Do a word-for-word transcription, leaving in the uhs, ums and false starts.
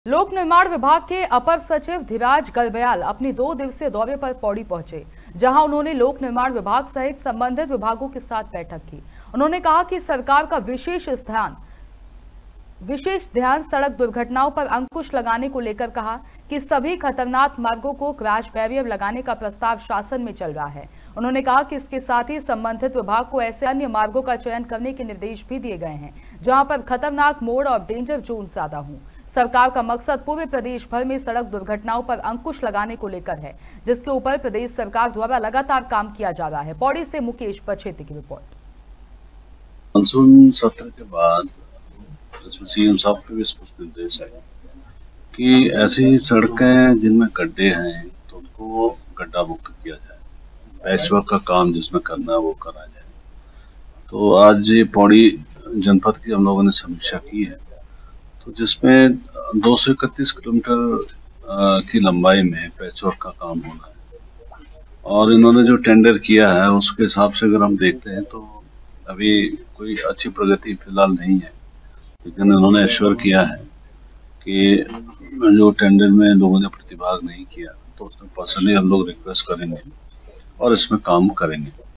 लोक निर्माण विभाग के अपर सचिव धीराज गलबयाल अपनी दो दिवसीय दौरे पर पौड़ी पहुंचे, जहां उन्होंने लोक निर्माण विभाग सहित संबंधित विभागों के साथ बैठक की। उन्होंने कहा कि सरकार का विशेष ध्यान विशेष ध्यान सड़क दुर्घटनाओं पर अंकुश लगाने को लेकर कहा कि सभी खतरनाक मार्गों को क्रैश बैरियर लगाने का प्रस्ताव शासन में चल रहा है। उन्होंने कहा कि इसके साथ ही संबंधित विभाग को ऐसे अन्य मार्गों का चयन करने के निर्देश भी दिए गए हैं जहां पर खतरनाक मोड़ और डेंजर जोन ज्यादा हों। सरकार का मकसद पूरे प्रदेश भर में सड़क दुर्घटनाओं पर अंकुश लगाने को लेकर है, जिसके ऊपर प्रदेश सरकार द्वारा लगातार काम किया जा रहा है। पौड़ी से मुकेश बछेती की रिपोर्ट। मानसून सत्र के बाद सीएम साहब के भी स्पष्ट निर्देश है कि ऐसी सड़कें जिनमें गड्ढे हैं तो उनको गड्ढा मुक्त किया जाए, पैचवर्क का काम जिसमें करना है वो करा जाए। तो आज ये पौड़ी जनपद की हम लोगों ने समीक्षा की है, तो जिसमें दो सौ इकतीस किलोमीटर की लंबाई में पैचवर्क का काम होना है और इन्होंने जो टेंडर किया है उसके हिसाब से अगर हम देखते हैं तो अभी कोई अच्छी प्रगति फिलहाल नहीं है, लेकिन उन्होंने एश्योर किया है कि जो टेंडर में लोगों ने प्रतिभाग नहीं किया तो उसमें पर्सनली हम लोग रिक्वेस्ट करेंगे और इसमें काम करेंगे।